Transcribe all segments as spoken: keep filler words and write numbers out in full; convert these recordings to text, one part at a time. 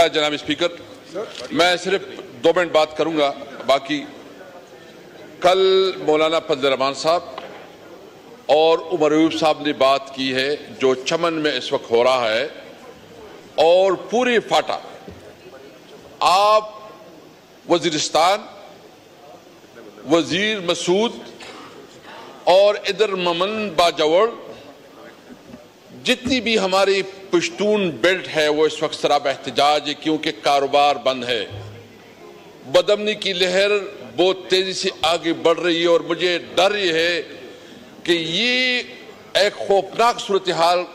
जनाब स्पीकर, मैं सिर्फ दो मिनट बात करूंगा। बाकी कल मौलाना फजल रहमान साहब और उमर अयूब साहब ने बात की है जो चमन में इस वक्त हो रहा है और पूरी फाटा। आप वजीरिस्तान, वजीर मसूद और इधर ममन बाजवड़, जितनी भी हमारी पश्तून बेल्ट है वो इस वक्त सराब एहतजाज है, क्योंकि कारोबार बंद है। बदअमनी की लहर बहुत तेजी से आगे बढ़ रही है और मुझे डर ये है कि ये एक खौफनाक सूरत हाल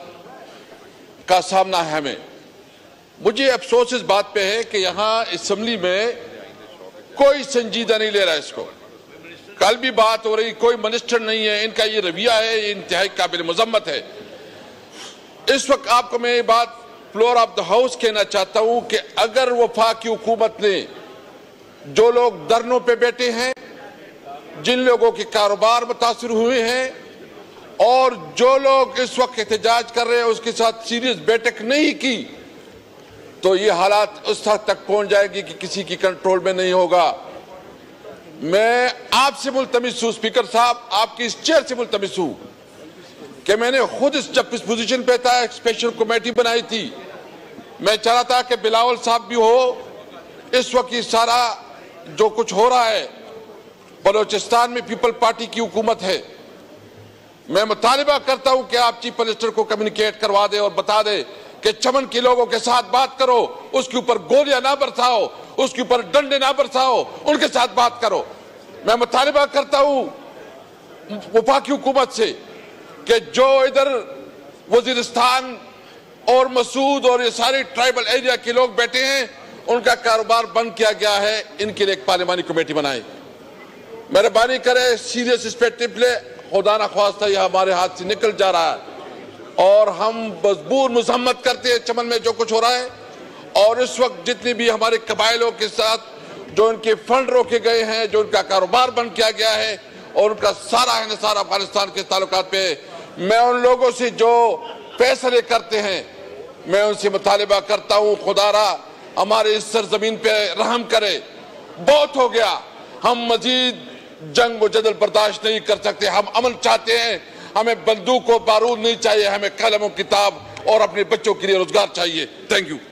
का सामना है हमें। मुझे अफसोस इस बात पे है कि यहाँ असेंबली में कोई संजीदा नहीं ले रहा है इसको। कल भी बात हो रही, कोई मिनिस्टर नहीं है, इनका ये रवैया है, ये इंतहाई काबिल मजम्मत है। इस वक्त आपको मैं ये बात फ्लोर ऑफ द हाउस कहना चाहता हूं कि अगर वफाकी हुकूमत ने जो लोग धरनों पे बैठे हैं, जिन लोगों के कारोबार मुतासिर हुए हैं और जो लोग इस वक्त एहतजाज कर रहे हैं उसके साथ सीरियस बैठक नहीं की, तो ये हालात उस हद तक पहुंच जाएगी कि किसी की कंट्रोल में नहीं होगा। मैं आपसे मुल्तमिस हूं स्पीकर साहब, आपकी इस चेयर से मुल्तमिस हूं कि मैंने खुद इस जब इस पोजीशन पे था एक स्पेशल कमेटी बनाई थी। मैं चाह रहा था कि बिलावल साहब भी हो। इस वक्त ये सारा जो कुछ हो रहा है, बलोचिस्तान में पीपल पार्टी की हुकूमत है। मैं मुतालिबा करता हूं कि आप चीफ मिनिस्टर को कम्युनिकेट करवा दे और बता दे कि चमन के लोगों के साथ बात करो, उसके ऊपर गोलियां ना बरसाओ, उसके ऊपर डंडे ना बरसाओ, उनके साथ बात करो। मैं मुतालिबा करता हूं वफाकी हुकूमत से कि जो इधर वजीरिस्तान और मसूद और ये सारे ट्राइबल एरिया के लोग बैठे हैं, उनका कारोबार बंद किया गया है, इनके लिए एक पार्लिमानी कमेटी बनाए। मेहरबानी करे, सीरियस इस पे टिप ले। खुदा ना ख्वास्ता यह हमारे हाथ से निकल जा रहा है और हम मजबूर मुजम्मत करते हैं चमन में जो कुछ हो रहा है। और इस वक्त जितनी भी हमारे कबाइलों के साथ जो उनके फंड रोके गए हैं, जो उनका कारोबार बंद किया गया है और उनका सारा हिसार अफगानिस्तान के ताल्लुकात पे, मैं उन लोगों से जो फैसले करते हैं मैं उनसे मुतालिबा करता हूं, खुदारा हमारे इस सरजमीन पे रहम करे। बहुत हो गया, हम मजीद जंग व जदल बर्दाश्त नहीं कर सकते। हम अमन चाहते हैं, हमें बंदूक व बारूद नहीं चाहिए, हमें कलम व किताब और अपने बच्चों के लिए रोजगार चाहिए। Thank you.